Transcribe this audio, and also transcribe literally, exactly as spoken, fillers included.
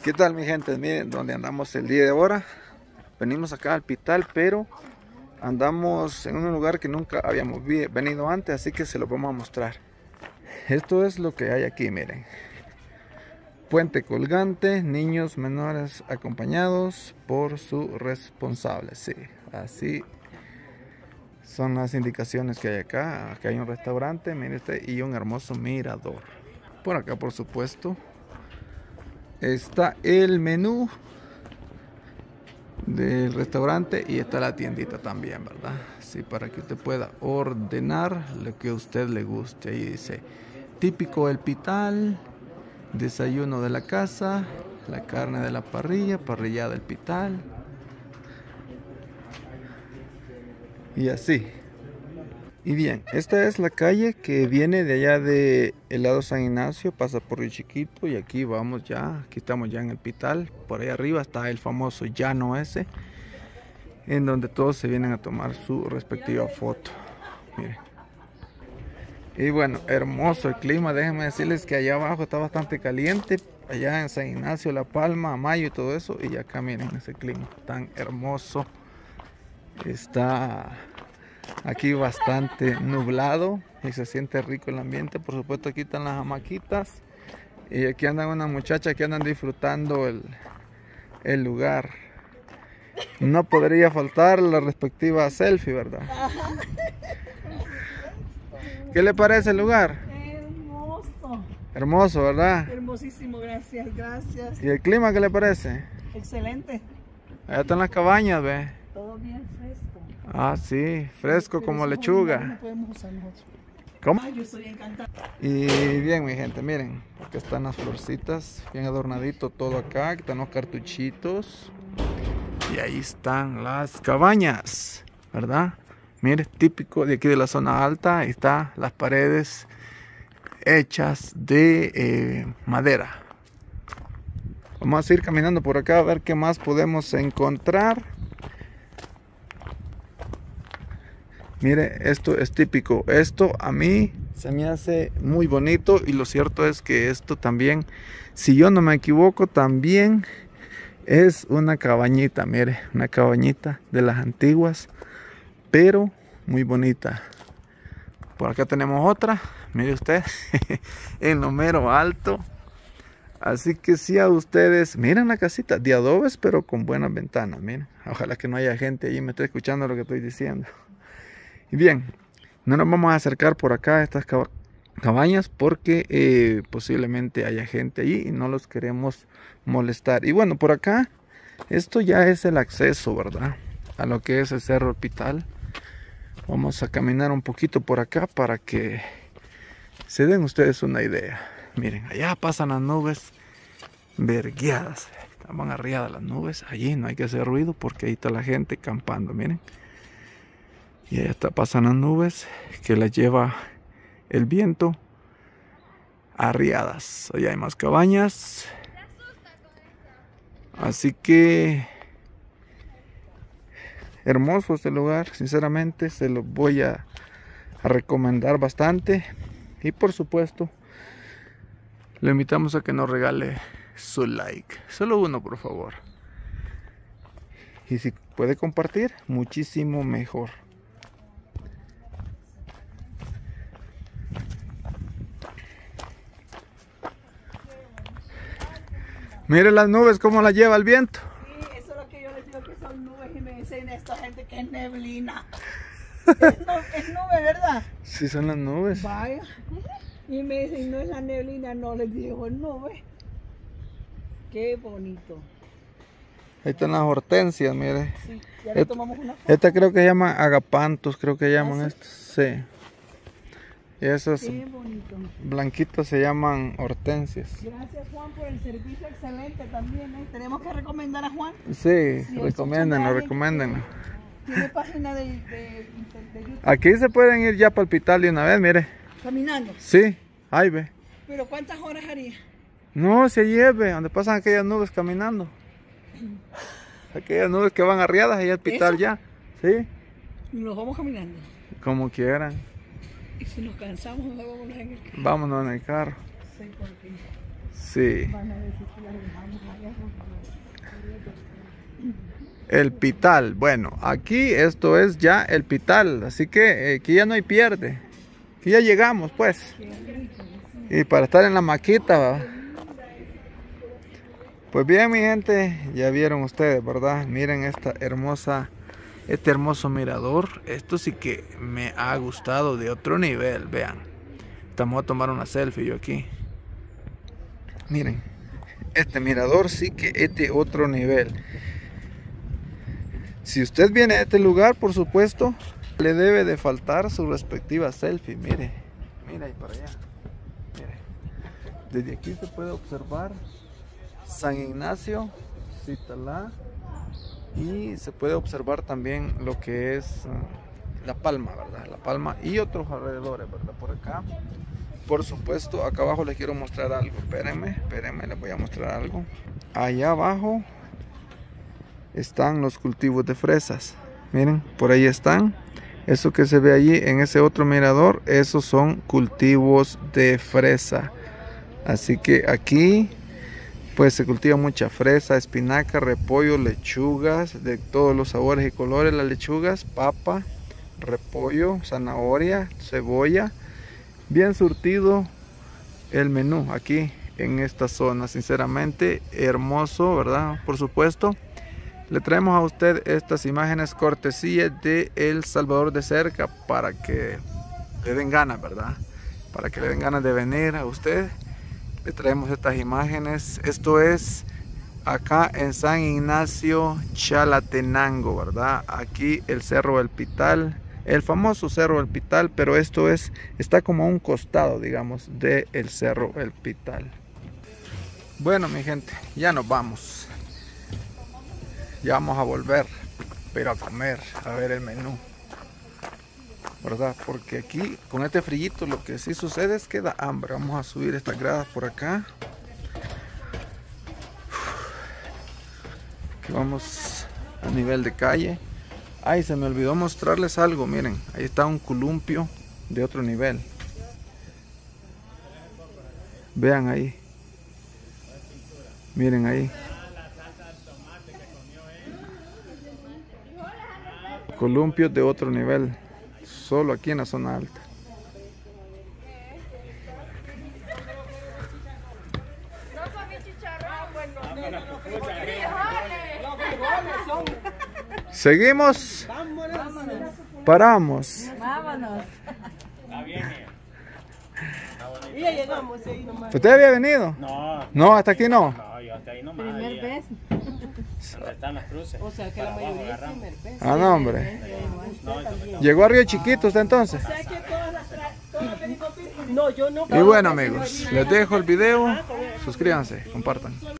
¿Qué tal, mi gente? Miren dónde andamos el día de ahora. Venimos acá al Pital, pero andamos en un lugar que nunca habíamos venido antes, así que se lo vamos a mostrar. Esto es lo que hay aquí, miren. Puente colgante, niños menores acompañados por su responsable. Sí, así son las indicaciones que hay acá. Acá hay un restaurante, mire usted, y un hermoso mirador. Por acá, por supuesto, está el menú del restaurante y está la tiendita también, ¿verdad? Sí, para que usted pueda ordenar lo que a usted le guste. Ahí dice, típico El Pital, desayuno de la casa, la carne de la parrilla, parrillada del Pital. Y así. Y bien, esta es la calle que viene de allá de el lado San Ignacio, pasa por Río Chiquito y aquí vamos ya, aquí estamos ya en el Pital. Por ahí arriba está el famoso llano ese, en donde todos se vienen a tomar su respectiva foto. Miren. Y bueno, hermoso el clima, déjenme decirles que allá abajo está bastante caliente, allá en San Ignacio, La Palma, Mayo y todo eso, y acá miren ese clima tan hermoso. Está aquí bastante nublado y se siente rico el ambiente. Por supuesto, aquí están las hamaquitas y aquí andan unas muchachas que andan disfrutando el, el lugar. No podría faltar la respectiva selfie, ¿verdad? ¿Qué le parece el lugar? Hermoso. Hermoso, ¿verdad? Hermosísimo, gracias, gracias. ¿Y el clima qué le parece? Excelente. Allá están las cabañas, ¿ve? Todo bien fresco. Ah, sí, fresco Pero como esos lechuga. no podemos usar nosotros. ¿Cómo? Ay, yo estoy encantada. Y bien, mi gente, miren, aquí están las florcitas, bien adornadito todo acá, aquí están los cartuchitos. Y ahí están las cabañas, ¿verdad? Mire, típico de aquí de la zona alta, ahí están las paredes hechas de eh, madera. Vamos a ir caminando por acá a ver qué más podemos encontrar. Mire, esto es típico. Esto a mí se me hace muy bonito y lo cierto es que esto también, si yo no me equivoco, también es una cabañita. Mire, una cabañita de las antiguas, pero muy bonita. Por acá tenemos otra, mire usted, en lo mero alto. Así que si a ustedes, miren la casita de adobes, pero con buenas ventanas, miren. Ojalá que no haya gente allí, me esté escuchando lo que estoy diciendo. Y bien, no nos vamos a acercar por acá a estas cabañas porque eh, posiblemente haya gente allí y no los queremos molestar. Y bueno, por acá, esto ya es el acceso, ¿verdad? A lo que es el Cerro El Pital. Vamos a caminar un poquito por acá para que se den ustedes una idea. Miren, allá pasan las nubes vergueadas. Estaban arriadas las nubes. Allí no hay que hacer ruido porque ahí está la gente campando, miren. Y allá está, pasan las nubes que las lleva el viento arriadas. Allá hay más cabañas. Así que hermoso este lugar, sinceramente se lo voy a, a recomendar bastante. Y por supuesto, le invitamos a que nos regale su like. Solo uno, por favor. Y si puede compartir, muchísimo mejor. Mire las nubes cómo las lleva el viento. Sí, eso es lo que yo les digo que son nubes y me dicen esta gente que es neblina. es, no, es nube, ¿verdad? Sí, son las nubes. Vaya. Y me dicen, no es la neblina, no, les digo, es nube. Qué bonito. Ahí están las hortensias, mire. Sí, ya le tomamos una foto. Esta creo que se llama agapantos, creo que llaman ¿Ah, sí? estos. Sí. Y esos Qué bonito. blanquitos se llaman hortensias. Gracias, Juan, por el servicio excelente también, ¿eh? Tenemos que recomendar a Juan. Sí, Sí, recomiéndenlo, escuchan a recomiéndenlo. Tiene página de, de, de, de YouTube. Aquí se pueden ir ya para el Pital de una vez, mire. Caminando. Sí, ahí ve. Pero ¿cuántas horas haría? No, se lleve, donde pasan aquellas nubes caminando. Aquellas nubes que van arriadas ahí al Pital. ¿Eso? Ya. Sí. Nos vamos caminando. Como quieran. Y si nos cansamos, nos vamos en el carro. Vámonos en el carro. Sí, porque Sí. Van a decir que la dejamos allá. El Pital. Bueno, aquí esto es ya el Pital. Así que eh, aquí ya no hay pierde. Aquí ya llegamos, pues. Y para estar en la maquita, ¿verdad? Pues bien, mi gente, ya vieron ustedes, ¿verdad? Miren esta hermosa, este hermoso mirador. Esto sí que me ha gustado de otro nivel, vean. Estamos a tomar una selfie yo aquí. Miren, este mirador sí que es de otro nivel. Si usted viene a este lugar, por supuesto, le debe de faltar su respectiva selfie. Mire, mire ahí para allá. Mire. Desde aquí se puede observar San Ignacio, Zitalá, y se puede observar también lo que es uh, La Palma, ¿verdad? La Palma y otros alrededores, ¿verdad? Por acá. Por supuesto, acá abajo les quiero mostrar algo. Espérenme, espérenme, les voy a mostrar algo. Allá abajo están los cultivos de fresas. Miren, por ahí están. Eso que se ve allí en ese otro mirador, esos son cultivos de fresa. Así que aquí pues se cultiva mucha fresa, espinaca, repollo, lechugas de todos los sabores y colores. Las lechugas, papa, repollo, zanahoria, cebolla. Bien surtido el menú aquí en esta zona, sinceramente hermoso, ¿verdad? Por supuesto, le traemos a usted estas imágenes cortesía de El Salvador de cerca para que le den ganas, ¿verdad? Para que le den ganas de venir a usted. Le traemos estas imágenes. Esto es acá en San Ignacio, Chalatenango, ¿verdad? Aquí el Cerro del Pital, el famoso Cerro del Pital, pero esto es, está como a un costado, digamos, del Cerro del Pital. Bueno, mi gente, ya nos vamos. Ya vamos a volver, pero a comer, a ver el menú, ¿verdad? Porque aquí con este frillito lo que sí sucede es que da hambre. Vamos a subir estas gradas por acá. Aquí vamos a nivel de calle. Ay, se me olvidó mostrarles algo. Miren, ahí está un columpio de otro nivel. Vean ahí. Miren ahí. Columpios de otro nivel. Solo aquí en la zona alta. Seguimos. Paramos. Vámonos. Y ya llegamos ahí nomás. ¿Usted había venido? No. No, hasta aquí no. No, yo hasta ahí nomás. Primer vez. Donde están las cruces. O sea que la mayoría es primer vez. Ah, no, hombre. No, yo- Llegó a Río Chiquito usted entonces. O sea que todas las tra- todas venimos virgen. No, yo no. Y bueno, amigos, les dejo el video. Suscríbanse, compartan.